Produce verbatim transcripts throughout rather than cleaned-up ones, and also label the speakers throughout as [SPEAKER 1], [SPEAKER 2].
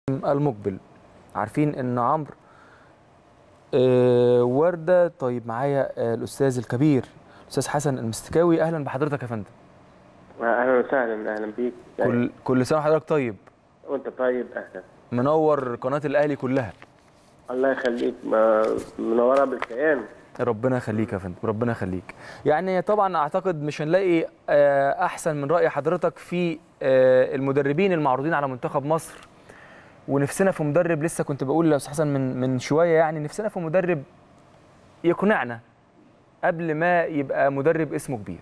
[SPEAKER 1] المقبل. عارفين ان عمرو آه ورده. طيب معايا آه الاستاذ الكبير الاستاذ حسن المستكاوي. اهلا بحضرتك يا فندم.
[SPEAKER 2] اهلا وسهلا. اهلا بيك.
[SPEAKER 1] كل كل سنه وحضرتك طيب.
[SPEAKER 2] وانت طيب. اهلا.
[SPEAKER 1] منور قناه الاهلي كلها.
[SPEAKER 2] الله يخليك. منوره بالكيان.
[SPEAKER 1] ربنا يخليك يا فندم، ربنا يخليك. يعني طبعا اعتقد مش هنلاقي آه احسن من راي حضرتك في آه المدربين المعروضين على منتخب مصر. ونفسنا في مدرب، لسه كنت بقول لاستاذ حسن من من شويه، يعني نفسنا في مدرب يقنعنا قبل ما يبقى مدرب اسمه كبير.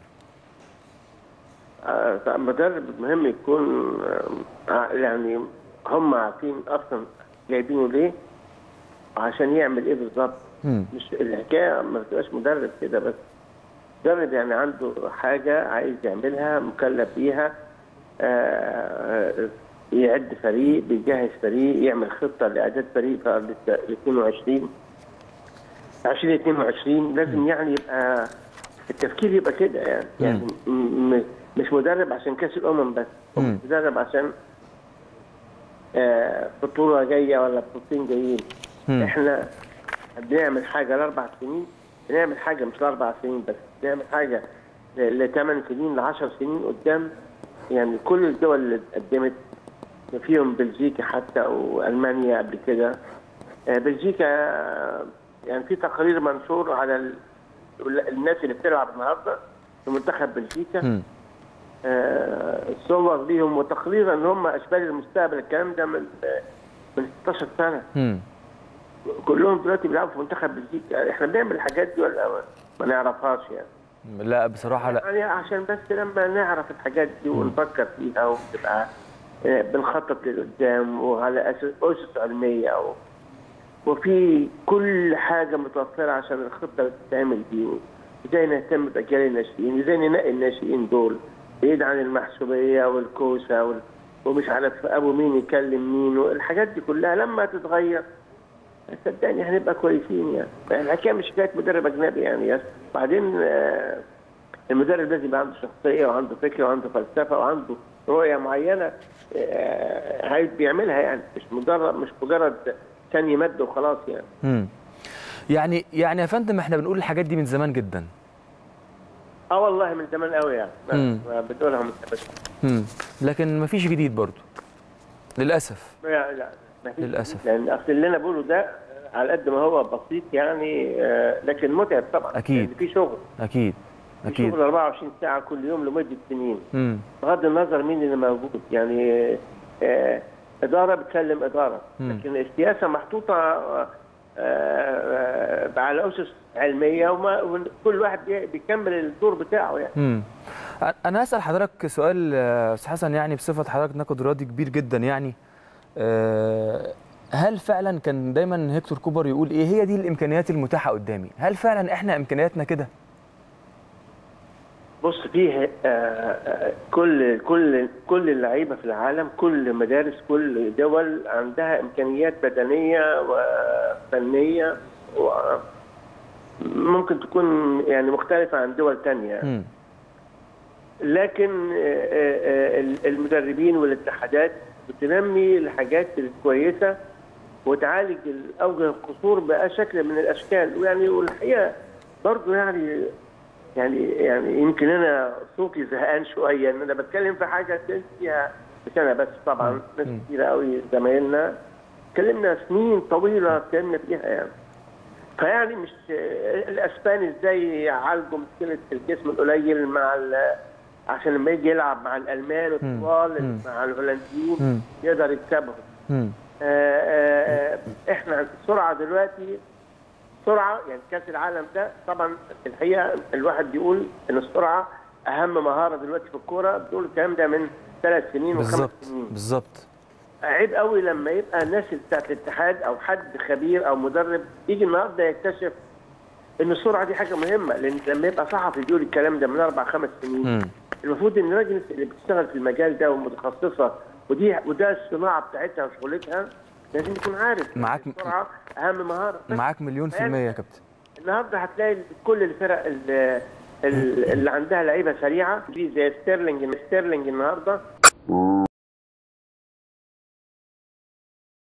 [SPEAKER 2] آه مدرب مهم يكون آه يعني هم عارفين اصلا جايبينه ليه عشان يعمل ايه بالظبط. مش الحكايه ما بتبقاش مدرب كده بس. مدرب يعني عنده حاجه عايز يعملها، مكلف بيها. آه يعد فريق، بيجهز فريق، يعمل خطه لاعداد فريق في اثنين وعشرين ألفين واثنين وعشرين. لازم يعني يبقى التفكير يبقى كده يعني. يعني مش مدرب عشان كاس الامم بس، مش مدرب عشان آه بطوله جايه ولا بطولتين جايين. احنا بنعمل حاجه لاربع سنين، بنعمل حاجه مش لاربع سنين بس، بنعمل حاجه لثمان سنين لعشر سنين قدام. يعني كل الدول اللي اتقدمت فيهم بلجيكا حتى والمانيا قبل كده. آه بلجيكا يعني في تقارير منشور على الناس اللي بتلعب النهارده في منتخب بلجيكا، آه صور ليهم وتقرير ان هم اشبال المستقبل. الكلام ده من من ستاشر سنه. م. كلهم دلوقتي بيلعبوا في منتخب بلجيكا. احنا بنعمل الحاجات دي ولا ما نعرفهاش يعني؟
[SPEAKER 1] لا بصراحه لا.
[SPEAKER 2] يعني عشان بس لما نعرف الحاجات دي ونفكر فيها ونبقى آه بنخطط لقدام وعلى اسس علميه و وفي كل حاجة متوفرة عشان الخطة اللي بتتعمل دي. ازاي نهتم بأجيال الناشئين، ازاي ننقي الناشئين دول بعيد عن المحسوبية والكوسة وال... ومش عارف أبو مين يكلم مين، والحاجات دي كلها لما تتغير صدقني هنبقى كويسين يعني. الحكاية مش حكاية مدرب أجنبي يعني. بعدين آه المدرب لازم يبقى عنده شخصية وعنده فكرة وعنده فلسفة وعنده رؤية معينة آه عايز بيعملها يعني. مش مجرد مش مجرد ثاني مد وخلاص يعني.
[SPEAKER 1] امم يعني يعني يا فندم احنا بنقول الحاجات دي من زمان جدا.
[SPEAKER 2] اه والله من زمان قوي يعني. امم بتقولها من
[SPEAKER 1] امم لكن ما فيش جديد برضه للاسف.
[SPEAKER 2] لا لا مفيش
[SPEAKER 1] للاسف.
[SPEAKER 2] لان اصل اللي انا بقوله ده على قد ما هو بسيط يعني آه لكن متعب طبعا.
[SPEAKER 1] اكيد.
[SPEAKER 2] يعني في شغل.
[SPEAKER 1] اكيد
[SPEAKER 2] اكيد. شغل أربعة وعشرين ساعه كل يوم لمده سنين.
[SPEAKER 1] امم
[SPEAKER 2] بغض النظر مين اللي موجود يعني. آه اداره بتسلم اداره. مم. لكن السياسه محطوطه آه آه على اسس علميه وكل واحد بيكمل الدور بتاعه يعني.
[SPEAKER 1] امم انا هسال حضرتك سؤال استاذ حسن، يعني بصفه حضرتك ناقد رياضي كبير جدا يعني. أه هل فعلا كان دايما هيكتور كوبر يقول ايه هي دي الامكانيات المتاحه قدامي؟ هل فعلا احنا امكانياتنا كده؟
[SPEAKER 2] بص فيه آه كل كل كل اللعيبه في العالم، كل مدارس، كل دول عندها امكانيات بدنيه وفنيه وممكن تكون يعني مختلفه عن دول ثانيه. م. لكن المدربين والاتحادات بتنمي الحاجات الكويسه وتعالج اوجه القصور بشكل من الاشكال. ويعني والحقيقه برضه يعني يعني يعني يمكن انا صوتي زهقان شويه ان انا بتكلم في حاجه فيها مش انا بس، طبعا ناس كتير قوي زمايلنا اتكلمنا سنين طويله اتكلمنا فيها يعني. فيعني مش الاسبان ازاي يعالجوا مشكله الجسم القليل مع عشان لما يجي يلعب مع الالمان والطوال مع الهولنديين يقدر يكسبهم. احنا السرعه دلوقتي سرعه يعني. كاس العالم ده طبعا الحقيقه الواحد بيقول ان السرعه اهم مهاره دلوقتي في الكوره. بتقول الكلام ده من ثلاث سنين وخمس سنين
[SPEAKER 1] بالظبط.
[SPEAKER 2] عيب قوي لما يبقى الناس بتاعت الاتحاد او حد خبير او مدرب يجي النهارده يكتشف ان السرعه دي حاجه مهمه. لان لما يبقى صحفي بيقول الكلام ده من اربع خمس سنين م. المفروض ان الراجل اللي بتشتغل في المجال ده ومتخصصه ودي وده الصناعه بتاعتها وشغلتها لازم يكون عارف.
[SPEAKER 1] معاك
[SPEAKER 2] السرعه اهم مهاره.
[SPEAKER 1] معاك مليون في الميه يا كابتن.
[SPEAKER 2] النهارده هتلاقي كل الفرق اللي, اللي عندها لعيبه سريعه زي ستيرلينج ستيرلينج النهارده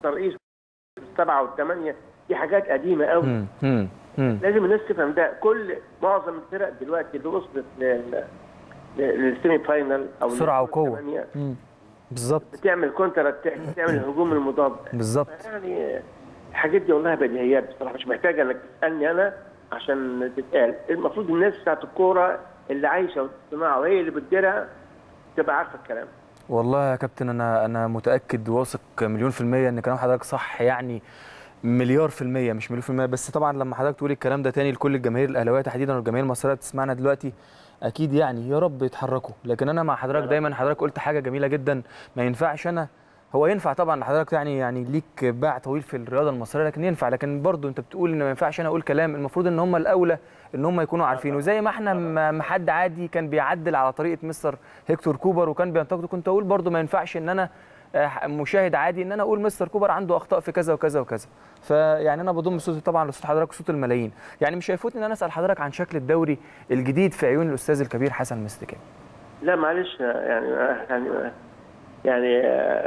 [SPEAKER 2] الترقيص السبعه والثمانيه دي حاجات قديمه قوي.
[SPEAKER 1] مم. مم. مم.
[SPEAKER 2] لازم الناس تفهم ده. كل معظم الفرق دلوقتي اللي وصلت لل- للسيمي فاينال او
[SPEAKER 1] سرعه وقوه.
[SPEAKER 2] الثمانية
[SPEAKER 1] مم. بالظبط.
[SPEAKER 2] بتعمل كونتر اتاك، بتعمل الهجوم المضاد.
[SPEAKER 1] بالظبط.
[SPEAKER 2] يعني الحاجات دي والله بديهيات بصراحه، مش محتاجه انك تسالني انا عشان تتقال. المفروض الناس بتاعت الكوره اللي عايشه وتصنعها وهي اللي بتديرها تبقى عارفه الكلام.
[SPEAKER 1] والله يا كابتن انا انا متاكد واثق مليون في الميه ان كلام حضرتك صح، يعني مليار في الميه مش مليون في الميه بس. طبعا لما حضرتك تقولي الكلام ده تاني لكل الجماهير الاهلاويه تحديدا والجماهير المصريه بتسمعنا دلوقتي، اكيد يعني يا رب يتحركوا. لكن انا مع حضرتك دايما، حضرتك قلت حاجه جميله جدا، ما ينفعش انا، هو ينفع طبعا لحضرتك يعني يعني ليك باع طويل في الرياضه المصريه لكن ينفع، لكن برضو انت بتقول ان ما ينفعش انا اقول كلام المفروض ان هم الاولى ان هم يكونوا عارفينه. زي ما احنا ما حد عادي كان بيعدل على طريقه مستر هيكتور كوبر وكان بينتقده، كنت اقول برضو ما ينفعش ان انا مشاهد عادي ان انا اقول مستر كوبر عنده اخطاء في كذا وكذا وكذا. فيعني انا بضم صوتي طبعا لصوت حضرتك وصوت الملايين. يعني مش هيفوتني ان انا اسال حضرتك عن شكل الدوري الجديد في عيون الاستاذ الكبير حسن مستكاوي.
[SPEAKER 2] لا معلش يعني يعني يعني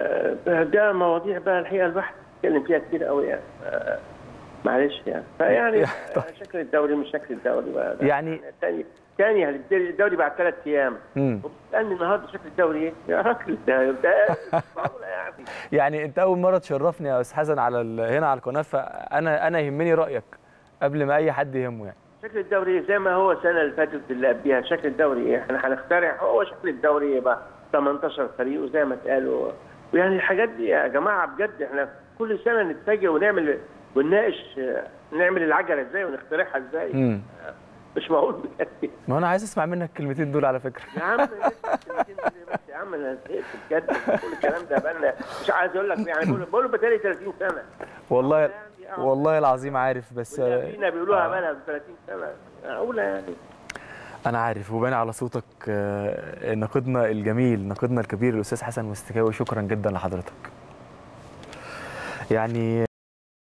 [SPEAKER 2] ده مواضيع بقى الحقيقه الواحد اتكلم فيها كتير قوي يعني. معلش يعني فيعني شكل الدوري مش شكل الدوري بقى
[SPEAKER 1] يعني
[SPEAKER 2] تاني تاني الدوري بعد ثلاث ايام وبتسالني النهارده شكل الدوري ايه؟ يا راجل ده ده معقوله يعني.
[SPEAKER 1] يعني انت اول مره تشرفني يا استاذ حسن على هنا على القناه، فانا انا يهمني رايك قبل ما اي حد يهمه. يعني
[SPEAKER 2] شكل الدوري زي ما هو السنه اللي فاتت اللي قبلها، شكل الدوري ايه؟ احنا هنخترع هو شكل الدوري ايه بقى؟ ثمانية عشر فريق وزي ما اتقالوا. ويعني الحاجات دي يا جماعه بجد احنا كل سنه نتفاجئ ونعمل ونناقش نعمل العجله ازاي ونخترعها ازاي.
[SPEAKER 1] مم.
[SPEAKER 2] مش معقول بجد.
[SPEAKER 1] ما انا عايز اسمع منك الكلمتين دول على فكره.
[SPEAKER 2] يا عم الكلمتين دول بس يا عم انا زهقت بجد كل الكلام ده بقى. مش عايز اقول لك يعني بقول بقول بقالي ثلاثين سنه.
[SPEAKER 1] والله يعني والله العظيم عارف بس
[SPEAKER 2] فينا بيقولوها بقى لها ثلاثين سنه معقوله يعني.
[SPEAKER 1] انا عارف وباين على صوتك ناقدنا الجميل ناقدنا الكبير الاستاذ حسن مستكاوي. شكرا جدا لحضرتك. يعني